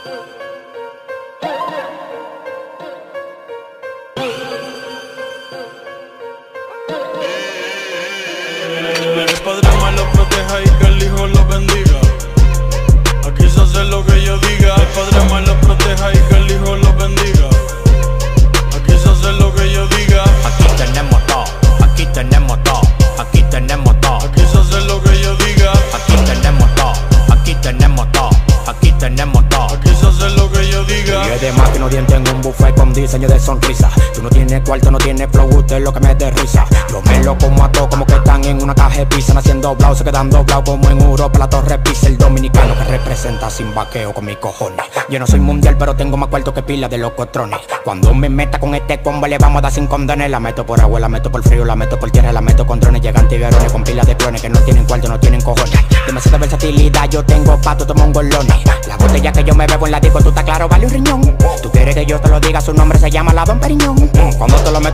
El Padre me lo proteja y que el Hijo lo bendiga. Aquí se hace lo que yo diga. El Padre me lo proteja y que el Hijo lo bendiga. Aquí se hace lo que yo diga. Aquí tenemos todo, aquí tenemos todo, aquí tenemos todo. Aquí se hace lo que yo diga. Aquí tenemos todo, aquí tenemos todo, aquí tenemos todo. Aquí se hace lo que yo diga. Y es de más que no dientes en un buffet con diseño de sonrisa. Tú no tienes cuarto, no tienes flow, usted es lo que me dé risa. Yo me lo como a todos como que están en una caja de pizza. Naciendo doblados, se quedan doblados como en Europa la Torre Pisa. El dominicano que representa sin vaqueo con mis cojones. Yo no soy mundial pero tengo más cuarto que pila de los cotrones. Cuando me meta con este combo le vamos a dar sin condones. La meto por agua, la meto por frío, la meto por tierra, la meto con drones. Llegan tiguerones con pilas de clones que no tienen cuarto, no tienen cojones. Demasiada versatilidad, yo tengo pato, tomo un golones. La botella que yo me bebo en la disco, tú estás claro, vale un riñón. Tú quieres que yo te lo diga, su nombre se llama la Don Periñón. Cuando te lo meto